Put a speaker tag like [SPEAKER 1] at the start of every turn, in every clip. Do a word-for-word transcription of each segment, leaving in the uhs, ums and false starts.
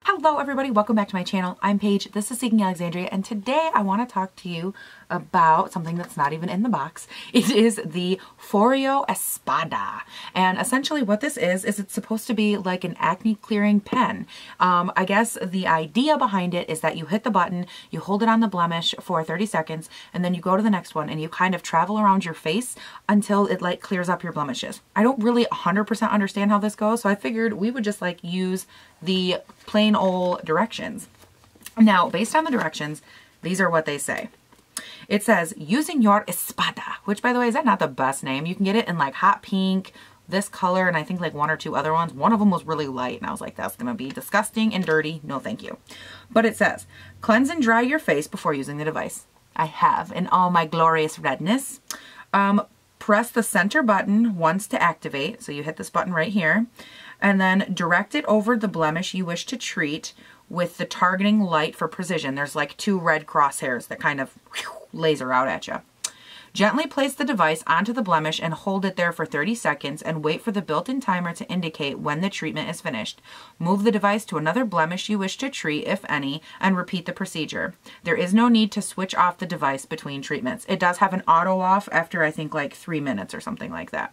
[SPEAKER 1] Hello everybody, welcome back to my channel. I'm Paige, this is Seeking Alexandria, and today I want to talk to you about something that's not even in the box. It is the Foreo Espada, and essentially what this is, is it's supposed to be like an acne clearing pen. Um, I guess the idea behind it is that you hit the button, you hold it on the blemish for thirty seconds, and then you go to the next one and you kind of travel around your face until it like clears up your blemishes. I don't really one hundred percent understand how this goes, so I figured we would just like use the plain old directions. Now, based on the directions, these are what they say. It says, using your espada, which by the way, is that not the best name? You can get it in like hot pink, this color, and I think like one or two other ones. One of them was really light, and I was like, that's gonna be disgusting and dirty. No, thank you. But it says, cleanse and dry your face before using the device. I have in all my glorious redness. Um, press the center button once to activate. So you hit this button right here, and then direct it over the blemish you wish to treat with the targeting light for precision. There's like two red crosshairs that kind of whew, laser out at you. Gently place the device onto the blemish and hold it there for thirty seconds and wait for the built-in timer to indicate when the treatment is finished. Move the device to another blemish you wish to treat, if any, and repeat the procedure. There is no need to switch off the device between treatments. It does have an auto off after I think like three minutes or something like that.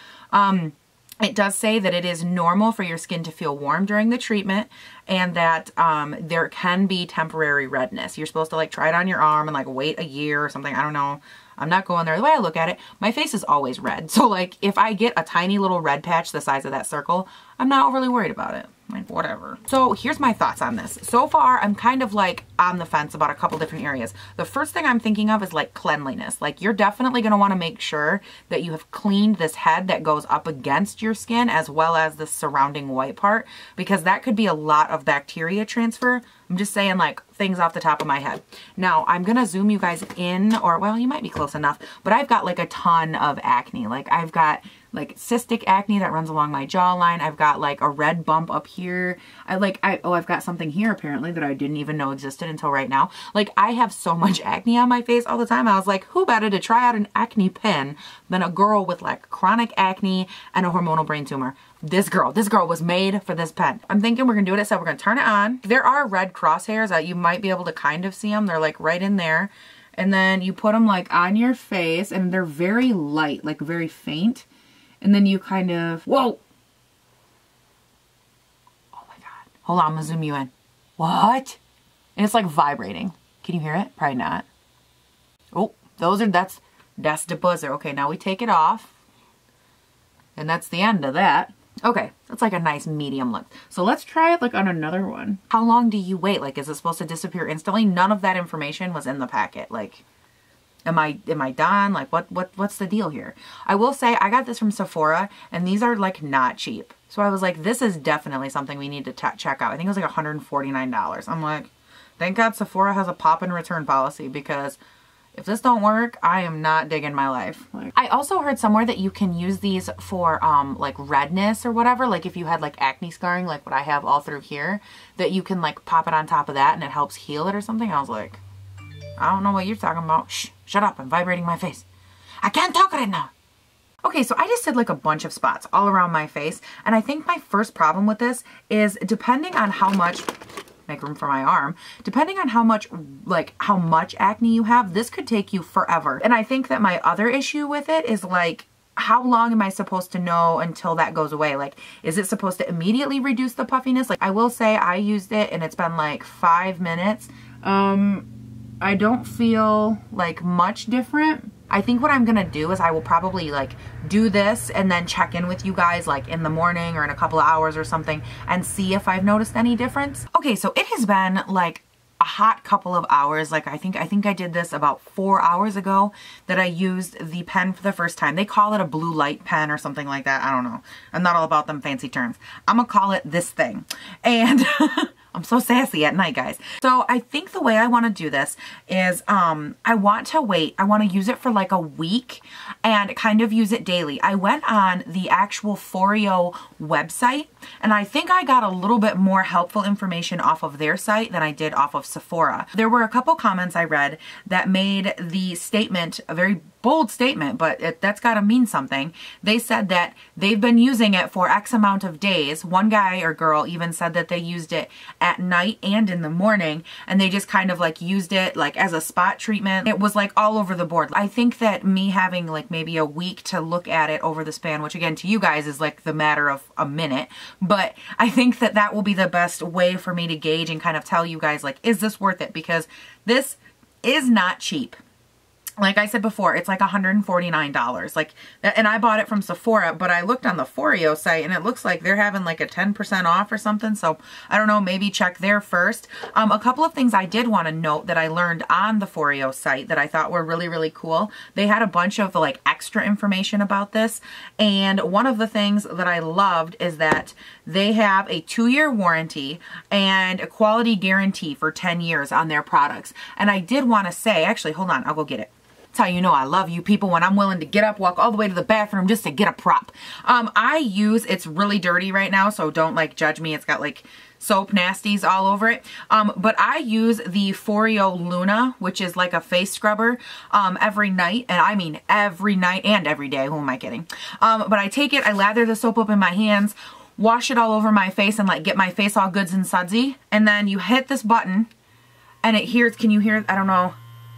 [SPEAKER 1] Um, It does say that it is normal for your skin to feel warm during the treatment, and that um, there can be temporary redness. You're supposed to like try it on your arm and like wait a year or something. I don't know. I'm not going there. The way I look at it, my face is always red. So like if I get a tiny little red patch the size of that circle, I'm not overly worried about it. Like whatever. So here's my thoughts on this. So far, I'm kind of like on the fence about a couple different areas. The first thing I'm thinking of is like cleanliness. Like you're definitely going to want to make sure that you have cleaned this head that goes up against your skin as well as the surrounding white part, because that could be a lot of bacteria transfer. I'm just saying like things off the top of my head. Now I'm going to zoom you guys in, or well, you might be close enough, but I've got like a ton of acne. Like I've got like cystic acne that runs along my jawline. I've got like a red bump up here. I like, I, oh, I've got something here apparently that I didn't even know existed until right now. Like I have so much acne on my face all the time. I was like, who better to try out an acne pen than a girl with like chronic acne and a hormonal brain tumor? This girl, this girl was made for this pen. I'm thinking we're gonna do it. So we're gonna turn it on. There are red crosshairs that you might be able to kind of see them. They're like right in there. And then you put them like on your face and they're very light, like very faint. And then you kind of, whoa. Oh my God. Hold on, I'm gonna zoom you in. What? And it's like vibrating. Can you hear it? Probably not. Oh, those are, that's, that's the buzzer. Okay, now we take it off. And that's the end of that. Okay, that's like a nice medium look. So let's try it like on another one. How long do you wait? Like, is it supposed to disappear instantly? None of that information was in the packet. Like, am I am I done? Like, what what what's the deal here? I will say I got this from Sephora, and these are like not cheap. So I was like, this is definitely something we need to check out. I think it was like one hundred forty-nine dollars. I'm like, thank God Sephora has a pop and return policy, because if this don't work, I am not digging my life. Like, I also heard somewhere that you can use these for um, like redness or whatever. Like if you had like acne scarring, like what I have all through here, that you can like pop it on top of that and it helps heal it or something. I was like, I don't know what you're talking about. Shh, shut up. I'm vibrating my face. I can't talk right now. Okay, so I just did like a bunch of spots all around my face. And I think my first problem with this is depending on how much... make room for my arm, depending on how much like how much acne you have, this could take you forever. And I think that my other issue with it is like, how long am I supposed to know until that goes away? Like, is it supposed to immediately reduce the puffiness? Like, I will say I used it and it's been like five minutes. Um, I don't feel like much different. I think what I'm gonna do is I will probably like do this and then check in with you guys like in the morning or in a couple of hours or something and see if I've noticed any difference. Okay, so it has been like a hot couple of hours. Like I think I think I did this about four hours ago that I used the pen for the first time. They call it a blue light pen or something like that. I don't know. I'm not all about them fancy terms. I'm gonna call it this thing. And I'm so sassy at night, guys. So I think the way I want to do this is um, I want to wait. I want to use it for like a week and kind of use it daily. I went on the actual Foreo website And I think I got a little bit more helpful information off of their site than I did off of Sephora. There were a couple comments I read that made the statement a very bold statement, but it, that's got to mean something. They said that they've been using it for X amount of days. One guy or girl even said that they used it at night and in the morning, and they just kind of like used it like as a spot treatment. It was like all over the board. I think that me having like maybe a week to look at it over the span, which again to you guys is like the matter of a minute, but I think that that will be the best way for me to gauge and kind of tell you guys like, is this worth it? Because this is not cheap. Like I said before, it's like one hundred forty-nine dollars. Like, and I bought it from Sephora, but I looked on the Foreo site and it looks like they're having like a ten percent off or something. So I don't know, maybe check there first. Um, a couple of things I did want to note that I learned on the Foreo site that I thought were really, really cool. They had a bunch of like extra information about this. And one of the things that I loved is that they have a two-year warranty and a quality guarantee for ten years on their products. And I did want to say, actually, hold on, I'll go get it. That's how you know I love you people, when I'm willing to get up, walk all the way to the bathroom just to get a prop. Um, I use, it's really dirty right now, so don't like judge me. It's got like soap nasties all over it. Um, but I use the Foreo Luna, which is like a face scrubber, um, every night. And I mean every night and every day. Who am I kidding? Um, but I take it, I lather the soap up in my hands, wash it all over my face and like get my face all goods and sudsy. And then you hit this button and it hears, can you hear, I don't know.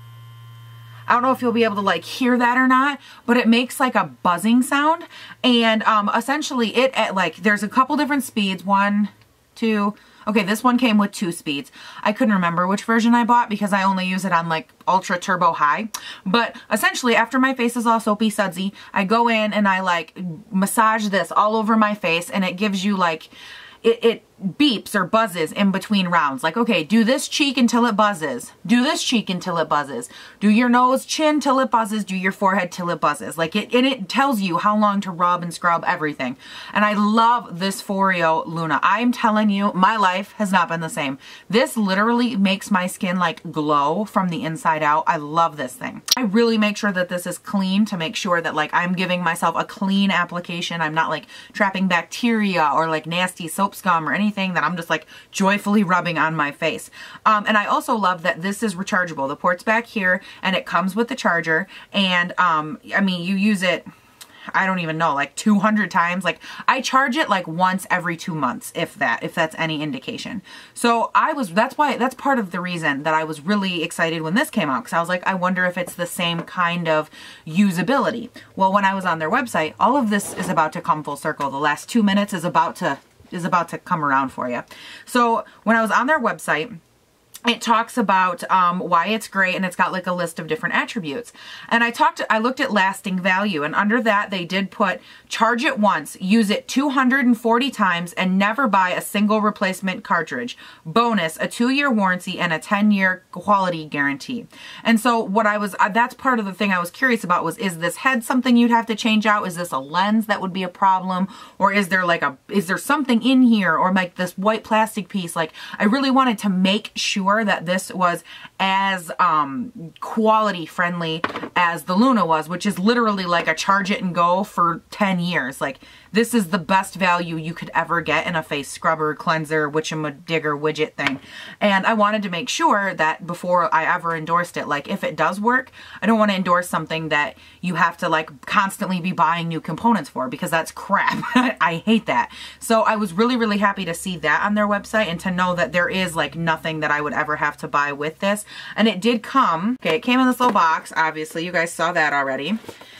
[SPEAKER 1] I don't know if you'll be able to like hear that or not, but it makes like a buzzing sound. And um, essentially it at like, there's a couple different speeds. One, two, okay, this one came with two speeds. I couldn't remember which version I bought because I only use it on like ultra turbo high. But essentially after my face is all soapy sudsy, I go in and I like massage this all over my face and it gives you like, it, it beeps or buzzes in between rounds. Like, okay, do this cheek until it buzzes. Do this cheek until it buzzes. Do your nose, chin till it buzzes. Do your forehead till it buzzes. Like it, and it tells you how long to rub and scrub everything. And I love this Foreo Luna. I'm telling you, my life has not been the same. This literally makes my skin like glow from the inside out. I love this thing. I really make sure that this is clean to make sure that like I'm giving myself a clean application. I'm not like trapping bacteria or like nasty soap scum or anything that I'm just like joyfully rubbing on my face. Um, and I also love that this is rechargeable. The port's back here and it comes with the charger. And um, I mean, you use it, I don't even know, like two hundred times. Like I charge it like once every two months, if that, if that's any indication. So I was, that's why, that's part of the reason that I was really excited when this came out. Cause I was like, I wonder if it's the same kind of usability. Well, when I was on their website, all of this is about to come full circle. The last two minutes is about to is about to come around for you. So when I was on their website, it talks about um, why it's great, and it's got like a list of different attributes. And I talked, I looked at lasting value, and under that they did put charge it once, use it two hundred forty times, and never buy a single replacement cartridge. Bonus, a two-year warranty and a ten-year quality guarantee. And so what I was, uh, that's part of the thing I was curious about was, is this head something you'd have to change out? Is this a lens that would be a problem? Or is there like a, is there something in here, or like this white plastic piece? Like I really wanted to make sure that this was as um, quality friendly as the Luna was, which is literally like a charge it and go for ten years. Like this is the best value you could ever get in a face scrubber, cleanser, witchamaddigger widget thing. And I wanted to make sure that before I ever endorsed it, like if it does work, I don't want to endorse something that you have to like constantly be buying new components for, because that's crap. I hate that. So I was really, really happy to see that on their website and to know that there is like nothing that I would ever have to buy with this. And it did come, okay, it came in this little box, obviously, you guys saw that already.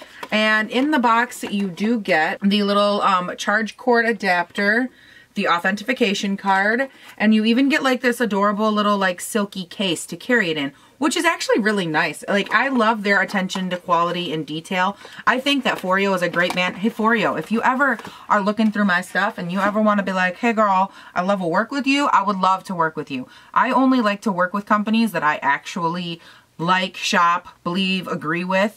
[SPEAKER 1] And in the box, you do get the little um, charge cord adapter, the authentication card, and you even get like this adorable little like silky case to carry it in, which is actually really nice. Like I love their attention to quality and detail. I think that Foreo is a great man. Hey Foreo, if you ever are looking through my stuff and you ever want to be like, hey girl, I love to work with you, I would love to work with you. I only like to work with companies that I actually like, shop, believe, agree with.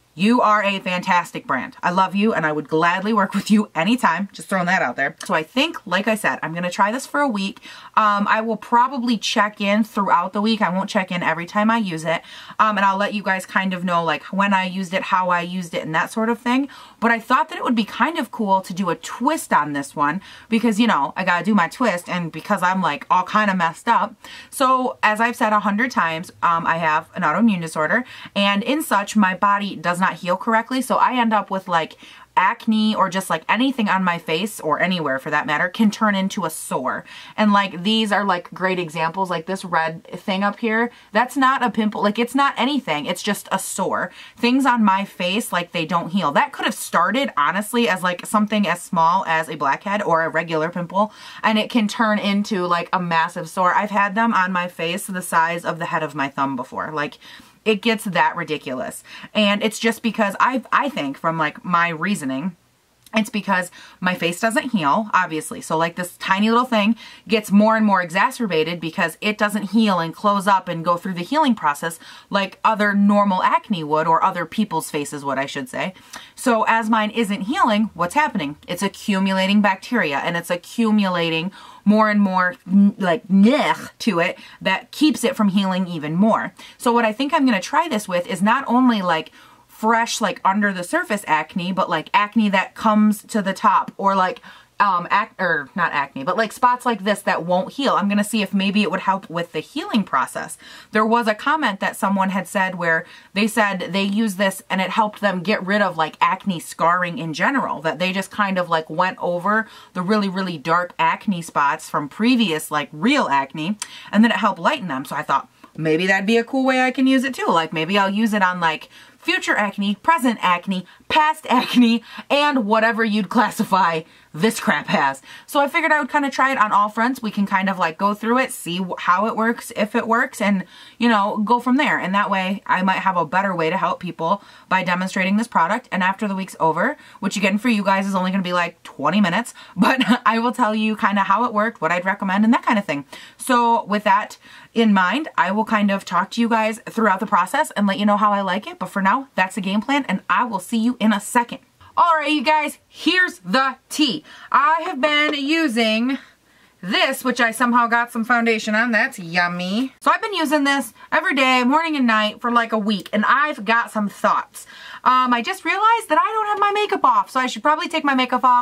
[SPEAKER 1] You are a fantastic brand. I love you and I would gladly work with you anytime. Just throwing that out there. So I think, like I said, I'm going to try this for a week. Um, I will probably check in throughout the week. I won't check in every time I use it. Um, and I'll let you guys kind of know like when I used it, how I used it, and that sort of thing. But I thought that it would be kind of cool to do a twist on this one because, you know, I got to do my twist and because I'm like all kind of messed up. So as I've said a hundred times, um, I have an autoimmune disorder and in such my body does not heal correctly, so I end up with like acne or just like anything on my face or anywhere for that matter can turn into a sore. And like these are like great examples, like this red thing up here, that's not a pimple, like it's not anything, it's just a sore. Things on my face, like they don't heal. That could have started honestly as like something as small as a blackhead or a regular pimple and it can turn into like a massive sore. I've had them on my face the size of the head of my thumb before. Like it gets that ridiculous. And it's just because I I think from like my reasoning, it's because my face doesn't heal, obviously. So like this tiny little thing gets more and more exacerbated because it doesn't heal and close up and go through the healing process like other normal acne would, or other people's faces would, I should say. So as mine isn't healing, what's happening? It's accumulating bacteria and it's accumulating more and more like blech to it that keeps it from healing even more. So what I think I'm going to try this with is not only like fresh, like under the surface acne, but like acne that comes to the top, or like um ac or not acne, but like spots like this that won't heal. I'm gonna see if maybe it would help with the healing process. There was a comment that someone had said where they said they used this and it helped them get rid of like acne scarring in general, that they just kind of like went over the really really dark acne spots from previous like real acne and then it helped lighten them. So I thought maybe that'd be a cool way I can use it too. Like maybe I'll use it on like future acne, present acne, past acne, and whatever you'd classify this crap as. So I figured I would kind of try it on all fronts. We can kind of like go through it, see how it works, if it works, and you know, go from there. And that way I might have a better way to help people by demonstrating this product. And after the week's over, which again for you guys is only going to be like twenty minutes, but I will tell you kind of how it worked, what I'd recommend, and that kind of thing. So with that in mind, I will kind of talk to you guys throughout the process and let you know how I like it. But for now, that's the game plan, and I will see you in a second. Alright, you guys, here's the tea. I have been using this, which I somehow got some foundation on. That's yummy. So I've been using this every day, morning and night, for like a week, and I've got some thoughts. Um, I just realized that I don't have my makeup off, so I should probably take my makeup off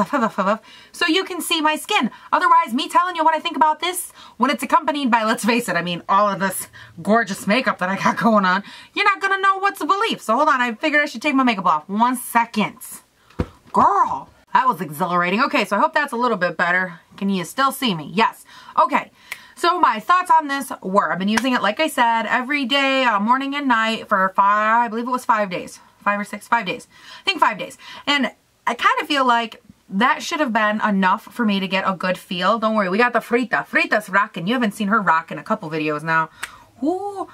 [SPEAKER 1] so you can see my skin. Otherwise, me telling you what I think about this, when it's accompanied by, let's face it, I mean, all of this gorgeous makeup that I got going on, you're not gonna know what to believe. So hold on, I figured I should take my makeup off. One second. Girl, that was exhilarating. Okay, so I hope that's a little bit better. Can you still see me? Yes. Okay. So my thoughts on this were, I've been using it, like I said, every day, uh, morning and night for five, I believe it was five days. Five or six, five days. I think five days. And I kind of feel like that should have been enough for me to get a good feel. Don't worry, we got the Frita. Frita's rocking. You haven't seen her rock in a couple videos now. Ooh.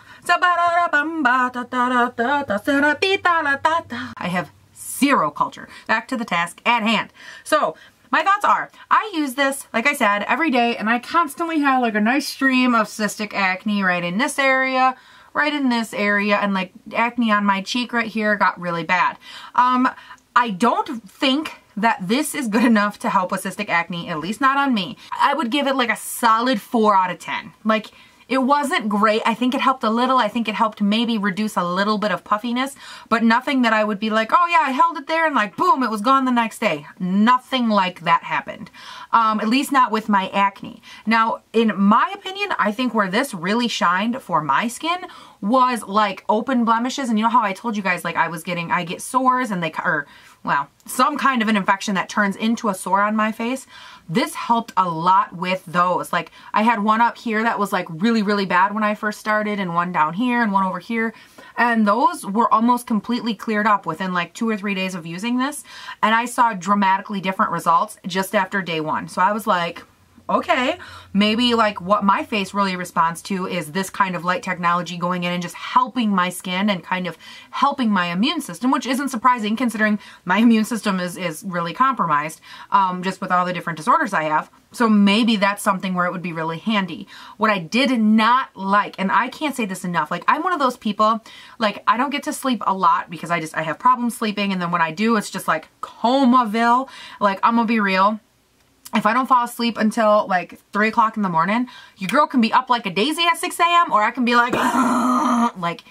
[SPEAKER 1] I have zero culture. Back to the task at hand. So, my thoughts are, I use this, like I said, every day, and I constantly have like a nice stream of cystic acne right in this area, right in this area, and like acne on my cheek right here got really bad. Um, I don't think that this is good enough to help with cystic acne, at least not on me. I would give it like a solid four out of ten. Like, it wasn't great. I think it helped a little. I think it helped maybe reduce a little bit of puffiness, but nothing that I would be like, oh yeah, I held it there and like, boom, it was gone the next day. Nothing like that happened. Um, at least not with my acne. Now, in my opinion, I think where this really shined for my skin was like open blemishes. And you know how I told you guys, like I was getting, I get sores and they, or well, some kind of an infection that turns into a sore on my face. This helped a lot with those. Like I had one up here that was like really, really bad when I first started, and one down here and one over here. And those were almost completely cleared up within like two or three days of using this. And I saw dramatically different results just after day one. So I was like, okay, maybe like what my face really responds to is this kind of light technology going in and just helping my skin and kind of helping my immune system, which isn't surprising considering my immune system is, is really compromised, um, just with all the different disorders I have. So maybe that's something where it would be really handy. What I did not like, and I can't say this enough, like I'm one of those people, like I don't get to sleep a lot because I just, I have problems sleeping. And then when I do, it's just like comaville. Like I'm gonna be real. If I don't fall asleep until like three o'clock in the morning, your girl can be up like a daisy at six A M or I can be like, like,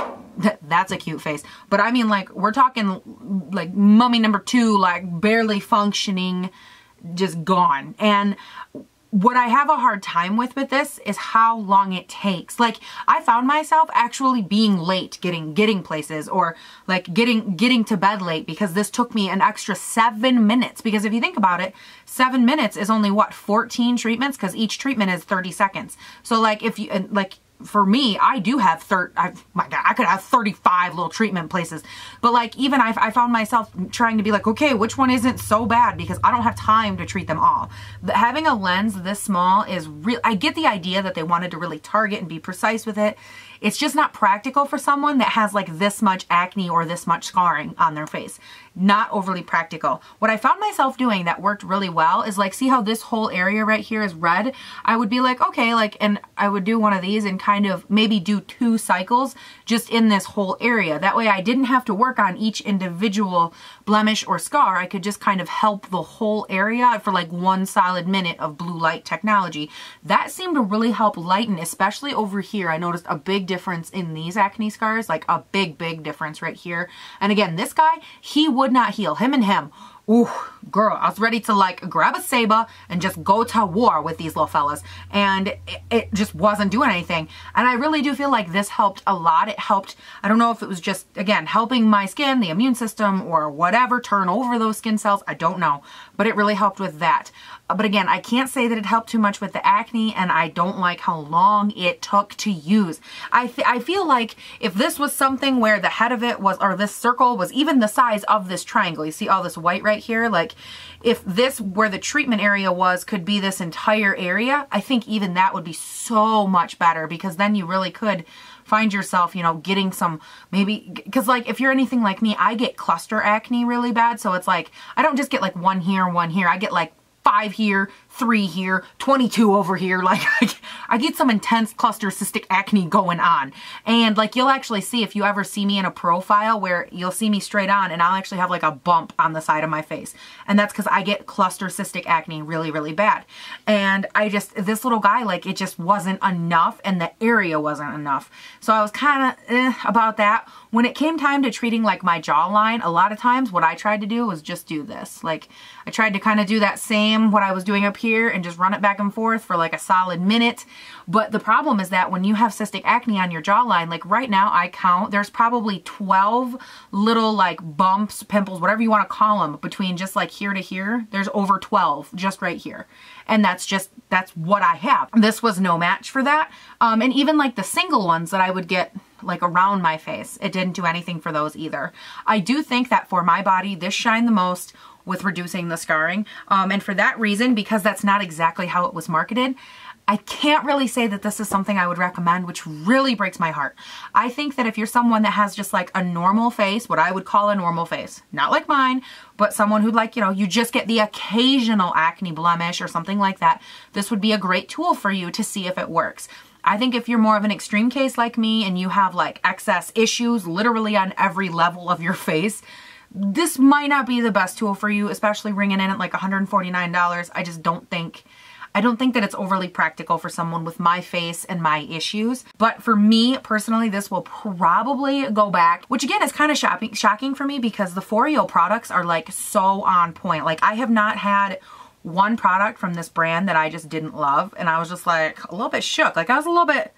[SPEAKER 1] th that's a cute face. But I mean like, we're talking like mummy number two, like barely functioning, just gone. And what I have a hard time with with this is how long it takes. Like I found myself actually being late getting getting places or like getting getting to bed late because this took me an extra seven minutes. Because if you think about it, seven minutes is only what, fourteen treatments, because each treatment is thirty seconds. So like if you and like for me, I do have thirty, my God, I could have thirty-five little treatment places. But like, even I, I found myself trying to be like, okay, which one isn't so bad? Because I don't have time to treat them all. But having a lens this small is real. I get the idea that they wanted to really target and be precise with it. It's just not practical for someone that has like this much acne or this much scarring on their face. Not overly practical. What I found myself doing that worked really well is like, see how this whole area right here is red? I would be like, okay, like, and I would do one of these and kind of maybe do two cycles just in this whole area. That way I didn't have to work on each individual blemish or scar. I could just kind of help the whole area for like one solid minute of blue light technology. That seemed to really help lighten, especially over here. I noticed a big difference in these acne scars, like a big, big difference right here. And again, this guy, he would not heal. Him and him. Ooh, girl, I was ready to like grab a saber and just go to war with these little fellas. And it, it just wasn't doing anything. And I really do feel like this helped a lot. It helped, I don't know if it was just, again, helping my skin, the immune system, or whatever, turn over those skin cells. I don't know. But it really helped with that. But again, I can't say that it helped too much with the acne, and I don't like how long it took to use. I, th I feel like if this was something where the head of it was, or this circle was even the size of this triangle, you see all this white right here? Like if this, where the treatment area was, could be this entire area, I think even that would be so much better, because then you really could find yourself, you know, getting some, maybe, because like if you're anything like me, I get cluster acne really bad. So it's like, I don't just get like one here, one here. I get like five here, three here, twenty-two over here. Like I, I get some intense cluster cystic acne going on. And like you'll actually see, if you ever see me in a profile where you'll see me straight on and I'll actually have like a bump on the side of my face. And that's because I get cluster cystic acne really, really bad. And I just, this little guy, like it just wasn't enough and the area wasn't enough. So I was kind of eh, about that. When it came time to treating like my jawline, a lot of times what I tried to do was just do this. Like I tried to kind of do that same, what I was doing up here, and just run it back and forth for like a solid minute. But the problem is that when you have cystic acne on your jawline, like right now I count, there's probably twelve little like bumps, pimples, whatever you want to call them, between just like here to here. There's over twelve just right here. And that's just, that's what I have. This was no match for that. Um, and even like the single ones that I would get like around my face, it didn't do anything for those either. I do think that for my body, this shined the most with reducing the scarring. Um, and for that reason, because that's not exactly how it was marketed, I can't really say that this is something I would recommend, which really breaks my heart. I think that if you're someone that has just like a normal face, what I would call a normal face, not like mine, but someone who'd like, you know, you just get the occasional acne blemish or something like that, this would be a great tool for you to see if it works. I think if you're more of an extreme case like me and you have like excess issues literally on every level of your face, this might not be the best tool for you, especially ringing in at like one hundred forty-nine dollars. I just don't think, I don't think that it's overly practical for someone with my face and my issues. But for me personally, this will probably go back, which again is kind of shocking, shocking for me because the Foreo products are like so on point. Like I have not had one product from this brand that I just didn't love. And I was just like a little bit shook. Like I was a little bit,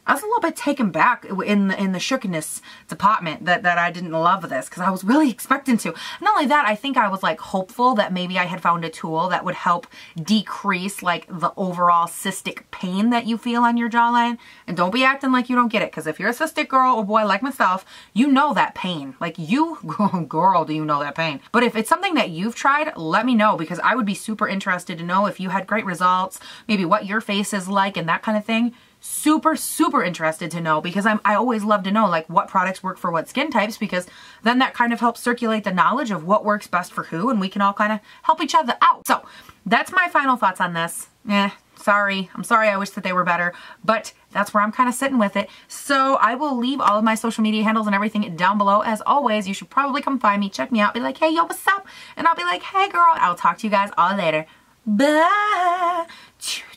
[SPEAKER 1] I was a little bit taken back in the, in the shookness department that, that I didn't love this because I was really expecting to. Not only that, I think I was like hopeful that maybe I had found a tool that would help decrease like the overall cystic pain that you feel on your jawline. And don't be acting like you don't get it, because if you're a cystic girl or boy like myself, you know that pain. Like you, girl, do you know that pain. But if it's something that you've tried, let me know, because I would be super interested to know if you had great results, maybe what your face is like and that kind of thing. Super, super interested to know, because I'm, I always love to know like what products work for what skin types, because then that kind of helps circulate the knowledge of what works best for who, and we can all kind of help each other out. So that's my final thoughts on this. Eh, sorry. I'm sorry. I wish that they were better, but that's where I'm kind of sitting with it. So I will leave all of my social media handles and everything down below. As always, you should probably come find me, check me out, be like, hey, yo, what's up? And I'll be like, hey, girl. I'll talk to you guys all later. Bye.